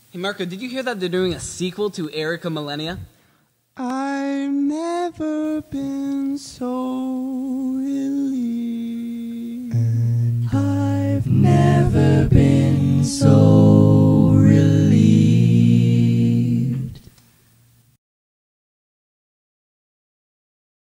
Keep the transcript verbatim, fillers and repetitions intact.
Hey Marco, did you hear that they're doing a sequel to Erica Millennia? I've never been so relieved. And I've never been so